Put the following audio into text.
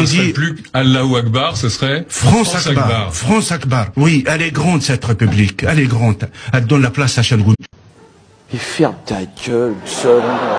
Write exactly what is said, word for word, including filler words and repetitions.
dit plus Allahu Akbar, ce serait France, France Akbar. Akbar. France Akbar. Oui, elle est grande cette République. Elle est grande. Elle donne la place à Chalgoud. Et ferme ta gueule, seul.